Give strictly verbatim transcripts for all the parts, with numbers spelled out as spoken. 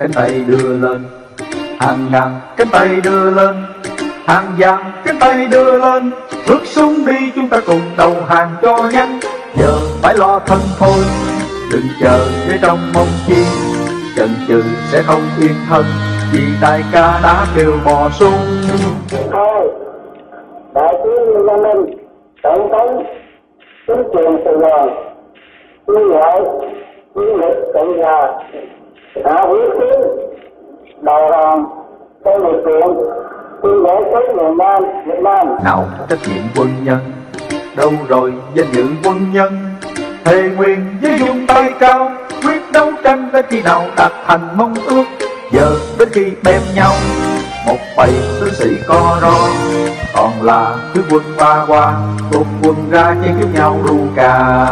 cánh tay đưa lên, hàng ngàn cánh tay đưa lên, hàng vạn cánh tay đưa lên. Bước xuống đi chúng ta cùng đầu hàng cho nhanh, giờ phải lo thân thôi, đừng chờ để trong mong chi. Chần chừ sẽ không yên thân, vì đại ca đã kêu bò sung. Thôi, đại tướng Lê Minh, tổng thống, chính quyền Sài Gòn, tuyên lệ, chiến lịch Cộng hòa, đã quyết chiến, đầu hàng, trong lực lượng, tuyên bố tới miền Nam, Việt Nam. Nào trách nhiệm quân nhân, đâu rồi danh dự quân nhân, thề nguyện với vung tay cao, quyết đấu tranh đến khi nào đạt thành mong ước. Giờ đến khi bem nhau, một bầy tướng sĩ co ro, còn là thứ quân ba qua, một quân ra chen chúc nhau ru cà.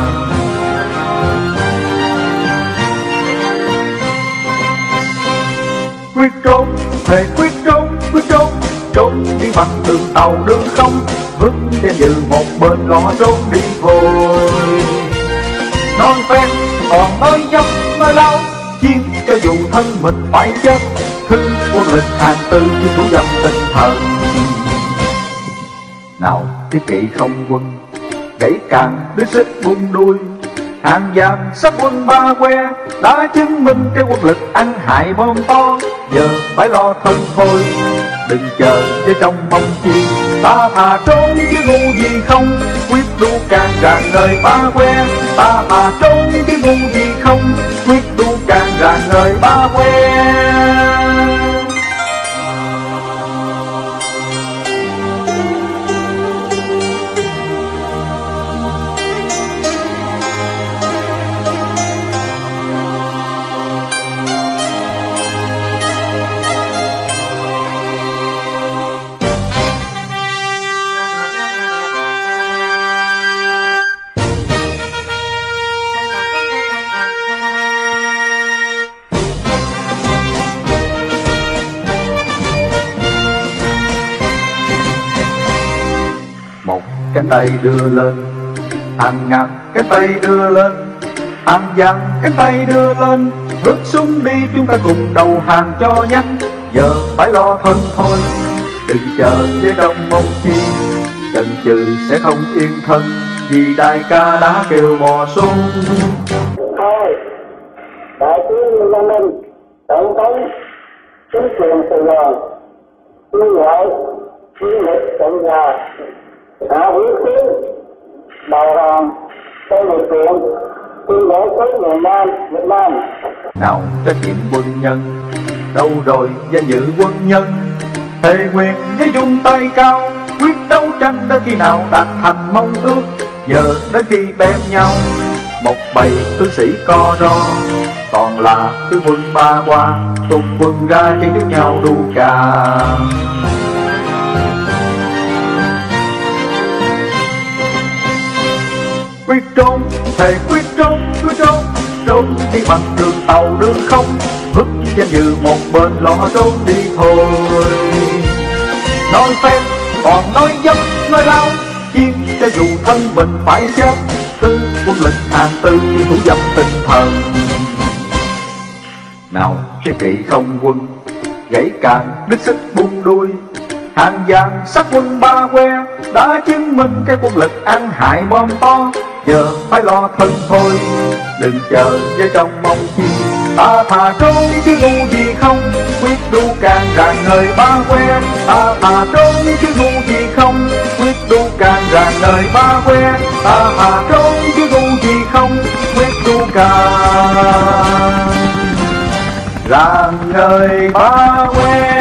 Quyết trốn, thề quyết trốn, quyết trốn, trốn đi bằng đường tàu đường không, vứt đem dự một bên lo trốn đi thôi. Non phen còn nói dốc nói lao, chiến cho dù thân mình phải chết, thứ quân lực hàng tư chứ thủ dâm tinh thần. Nào thiết kỵ không quân, gãy càng đứt xích buông đuôi, hàng vàng sắc quân ba que đã chứng minh cái quân lực ăn hại bom to. Giờ phải lo thân thôi, đừng chờ với trong mong chi. Ta thà trốn chứ ngu gì không, quyết đu càng rạng ngời ba que. Ta thà trốn chứ ngu gì không, quyết đu càng rạng ngời ba que. Một cánh tay đưa lên, hàng ngàn cánh tay đưa lên, hàng vạn cánh tay đưa lên. Bước xuống đi chúng ta cùng đầu hàng cho nhanh, giờ phải lo thân thôi, đừng chờ với trong mong chi. Chần chừ sẽ không yên thân, vì đại ca đã kêu bò sung. Thôi, đại tướng Lê Minh, tổng thống, chính quyền Sài Gòn, tuyên lệ, chiến lịch Cộng hòa, đã quyết chiến, đầu hàng, trong lực lượng, tuyên bố tới miền Nam, Việt Nam. Nào trách nhiệm quân nhân, đâu rồi danh dự quân nhân, thề nguyện với vung tay cao, quyết đấu tranh đến khi nào đạt thành mong ước. Giờ đến khi bem nhau, một bầy tướng sĩ co ro, còn là thứ quân ba qua, tung quân ra chen chúc nhau đu cà. Quyết trốn, thề quyết trốn, quyết trốn, trốn đi bằng đường tàu đường không, vứt danh dự một bên lo trốn đi thôi. Nói phen còn nói dốc nói lao, chiến cho dù thân mình phải chết, tư quân lực hàng tư như thủ dâm tinh thần. Nào thiết kỵ không quân, gãy càng đứt xích buông đuôi, hàng vàng sắc quân ba que đã chứng minh cái quân lực ăn hại bom to. Giờ phải lo thân thôi, đừng chờ với trong mong chi. Ta thà trốn chứ ngu gì không, quyết đu càng rạng ngời ba que. Ta thà trốn chứ ngu gì không, quyết đu càng rạng ngời ba que. Ta thà trốn chứ ngu gì không, quyết đu càng rạng ngời ba que.